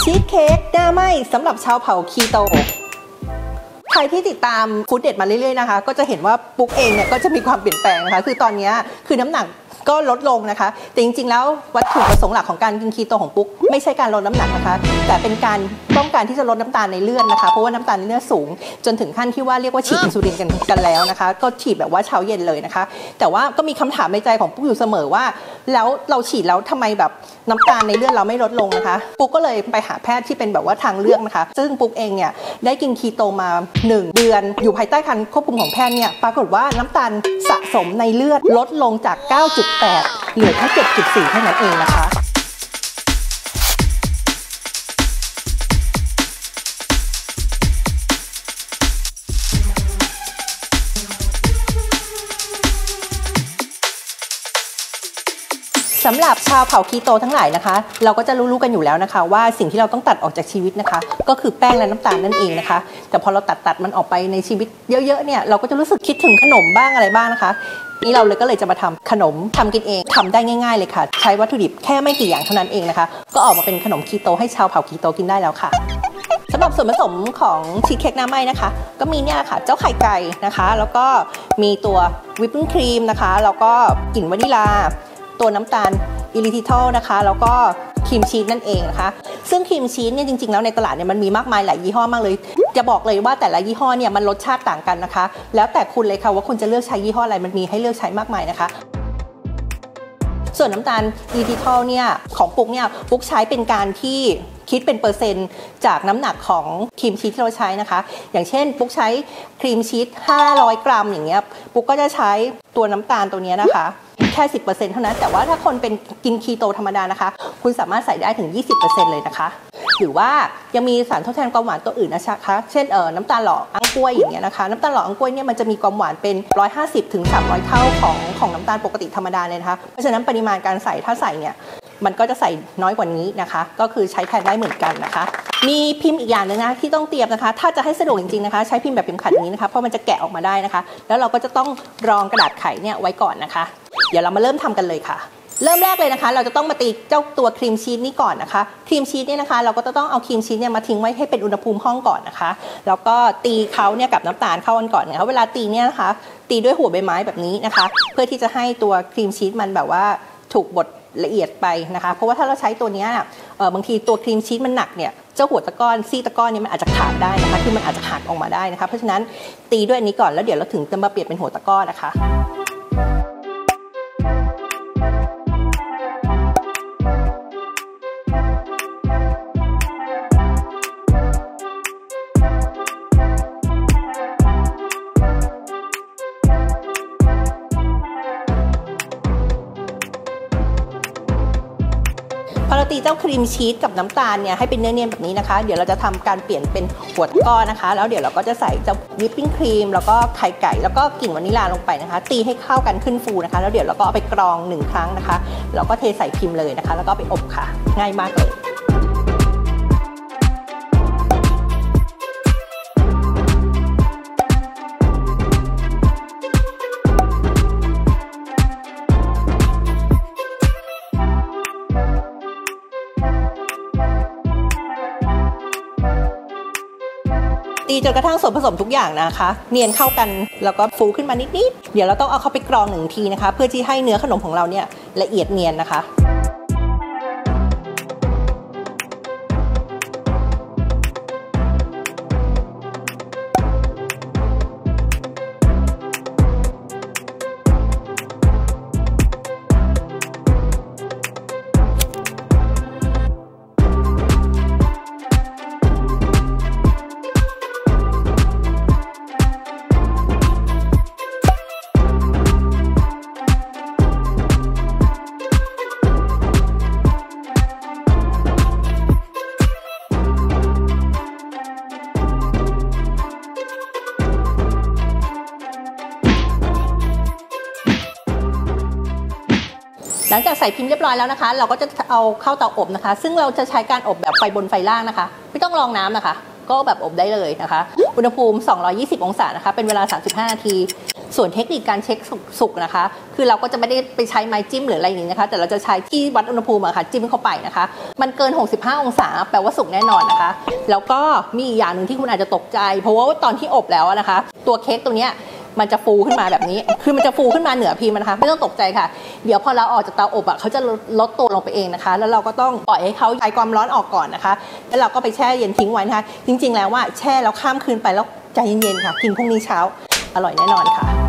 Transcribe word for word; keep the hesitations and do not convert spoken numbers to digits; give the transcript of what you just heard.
ชีสเค้กหน้าไหม้สำหรับชาวเผ่าคีโตใครที่ติดตามฟู้ดเด็ดมาเรื่อยๆนะคะก็จะเห็นว่าปุ๊กเองเนี่ยก็จะมีความเปลี่ยนแปลงนะคะคือตอนนี้คือน้ำหนักก็ลดลงนะคะแต่จริงๆแล้ววัตถุประสงค์หลักของการกินคีโตของปุ๊กไม่ใช่การลดน้ำหนักนะคะแต่เป็นการป้องกันที่จะลดน้ำตาลในเลือดนะคะเพราะว่าน้ำตาลในเลือดสูงจนถึงขั้นที่ว่าเรียกว่าฉีดอินซูลินกันกันแล้วนะคะก็ฉีดแบบว่าเช้าเย็นเลยนะคะแต่ว่าก็มีคำถามในใจของปุ๊กอยู่เสมอว่าแล้วเราฉีดแล้วทำไมแบบน้ำตาลในเลือดเราไม่ลดลงนะคะปุ๊กก็เลยไปหาแพทย์ที่เป็นแบบว่าทางเลือกนะคะซึ่งปุ๊กเองเนี่ยได้กินคีโตมาหนึ่งเดือนอยู่ภายใต้การควบคุมของแพทย์เนี่ยปรากฏว่าน้ำตาลสะสมในเลือดลดลงจาก เก้าจุดแปด เหลือแค่ เจ็ดจุดสี่ เท่านั้นเองนะคะสำหรับชาวเผ่าคีโตทั้งหลายนะคะเราก็จะรู้ๆกันอยู่แล้วนะคะว่าสิ่งที่เราต้องตัดออกจากชีวิตนะคะก็คือแป้งและน้ำตาลนั่นเองนะคะแต่พอเราตัดตัดมันออกไปในชีวิตเยอะๆเนี่ยเราก็จะรู้สึกคิดถึงขนมบ้างอะไรบ้างนะคะนี่เราเลยก็เลยจะมาทำขนมทำกินเองทำได้ง่ายๆเลยค่ะใช้วัตถุดิบแค่ไม่กี่อย่างเท่านั้นเองนะคะก็ออกมาเป็นขนมคีโตให้ชาวเผ่าคีโตกินได้แล้วค่ะสำหรับส่วนผสมของชีสเค้กหน้าไหม้นะคะก็มีเนี่ยค่ะเจ้าไข่ไก่นะคะแล้วก็มีตัววิปปิ้งครีมนะคะแล้วก็กลิ่นวานิลาตัวน้ำตาลอิริทิทอลนะคะแล้วก็ครีมชีสนั่นเองนะคะซึ่งครีมชีสเนี่ยจริงๆแล้วในตลาดเนี่ยมันมีมากมายหลายยี่ห้อมากเลยจะบอกเลยว่าแต่ละยี่ห้อเนี่ยมันรสชาติต่างกันนะคะแล้วแต่คุณเลยค่ะว่าคุณจะเลือกใช้ยี่ห้ออะไรมันมีให้เลือกใช้มากมายนะคะส่วนน้ำตาลอิริทิทอลเนี่ยของปุ๊กเนี่ยปุ๊กใช้เป็นการที่คิดเป็นเปอร์เซ็นต์จากน้ำหนักของครีมชีสที่เราใช้นะคะอย่างเช่นปุ๊กใช้ครีมชีสห้าร้อยกรัมอย่างเงี้ยปุ๊กก็จะใช้ตัวน้ำตาลตัวนี้นะคะแค่ สิบเปอร์เซ็นต์ เท่านั้นแต่ว่าถ้าคนเป็นกินคีโตธรรมดานะคะคุณสามารถใส่ได้ถึง ยี่สิบเปอร์เซ็นต์ เลยนะคะหรือว่ายังมีสารทดแทนความหวานตัวอื่นนะคะเช่นเอ่อน้ำตาลหล่ออังกล้วยอย่างเงี้ยนะคะน้ำตาลหล่ออังกล้วยเนี่ยมันจะมีความหวานเป็นหนึ่งร้อยห้าสิบถึงสามร้อยเท่าของของน้ำตาลปกติธรรมดาเลยนะคะเพราะฉะนั้นปริมาณการใส่ถ้าใส่เนี่ยมันก็จะใส่น้อยกว่านี้นะคะก็คือใช้แทนได้เหมือนกันนะคะมีพิมพ์อีกอย่างนึงนะที่ต้องเตรียมนะคะถ้าจะให้สะดวกจริงๆนะคะใช้พิมพ์แบบพิมพ์ขัดอย่างนี้นะคะเพราะมันจะแกะออกมาได้นะคะแล้วเราก็จะต้องรองกระดาษไขเนี่ยไว้ก่อนนะคะเดี๋ยวเรามาเริ่มทำกันเลยค่ะเริ่มแรกเลยนะคะเราจะต้องมาตีเจ้าตัวครีมชีสนี่ก่อนนะคะครีมชีสเนี่ยนะคะเราก็จะต้องเอาครีมชีสเนี่ยมาทิ้งไว้ให้เป็นอุณหภูมิห้องก่อนนะคะแล้วก็ตีเขาเนี่ยกับน้ำตาลเข้ากันก่อนนะคะเวลาตีเนี่ยนะคะตีด้วยหัวใบไม้แบบนี้นะคะเพื่อที่จะให้ตัวครีมชีสมันแบบว่าถูกบดละเอียดไปนะคะเพราะว่าถ้าเราใช้ตัวนี้เออบางทีตัวครีมชีสมันหนักเนี่ยเจ้าหัวตะก้อนซี่ตะก้อนเนี่ยมันอาจจะขาดได้นะคะคือมันอาจจะหักออกมาได้นะคะเพราะฉะนั้นตีด้วยอันนี้ก่อนแล้วเดี๋ยวเราถึงจะมาเปลี่ยนเป็นหัวตะก้อนนะคะพอเราตีเจ้าครีมชีสกับน้ำตาลเนี่ยให้เป็นเนื้อเนียนแบบนี้นะคะเดี๋ยวเราจะทำการเปลี่ยนเป็นหัวตะก้อนนะคะแล้วเดี๋ยวเราก็จะใส่เจ้าวิปปิ้งครีมแล้วก็ไข่ไก่แล้วก็กลิ่นวานิลาลงไปนะคะตีให้เข้ากันขึ้นฟูนะคะแล้วเดี๋ยวเราก็เอาไปกรองหนึ่งครั้งนะคะแล้วก็เทใส่พิมพ์เลยนะคะแล้วก็ไปอบค่ะง่ายมากเลยตีจนกระทั่งส่วนผสมทุกอย่างนะคะเนียนเข้ากันแล้วก็ฟูขึ้นมานิดๆเดี๋ยวเราต้องเอาเข้าไปกรองหนึ่งทีนะคะเพื่อที่ให้เนื้อขนมของเราเนี่ยละเอียดเนียนนะคะหลังจากใส่พิมพ์เรียบร้อยแล้วนะคะเราก็จะเอาเข้าเตาอบนะคะซึ่งเราจะใช้การอบแบบไฟบนไฟล่างนะคะไม่ต้องรองน้ำนะคะก็แบบอบได้เลยนะคะอุณหภูมิสองร้อยยี่สิบองศานะคะเป็นเวลาสามสิบห้านาทีส่วนเทคนิคการเช็คสุกนะคะคือเราก็จะไม่ได้ไปใช้ไม้จิ้มหรืออะไรอย่างนี้นะคะแต่เราจะใช้ที่วัดอุณหภูมิอะค่ะจิ้มเข้าไปนะคะมันเกินหกสิบห้าองศาแปลว่าสุกแน่นอนนะคะแล้วก็มีอีกอย่างหนึ่งที่คุณอาจจะตกใจเพราะว่าตอนที่อบแล้วนะคะตัวเค้กตัวเนี้ยมันจะฟูขึ้นมาแบบนี้คือมันจะฟูขึ้นมาเหนือพิมพ์นะคะไม่ต้องตกใจค่ะเดี๋ยวพอเราออกจากเตาอบอ่ะเขาจะลดตัวลงไปเองนะคะแล้วเราก็ต้องปล่อยให้เขาคลายความร้อนออกก่อนนะคะแล้วเราก็ไปแช่เย็นทิ้งไว้นะคะจริงๆแล้วว่าแช่แล้วข้ามคืนไปแล้วใจเย็นๆค่ะกินพรุ่งนี้เช้าอร่อยแน่นอนค่ะ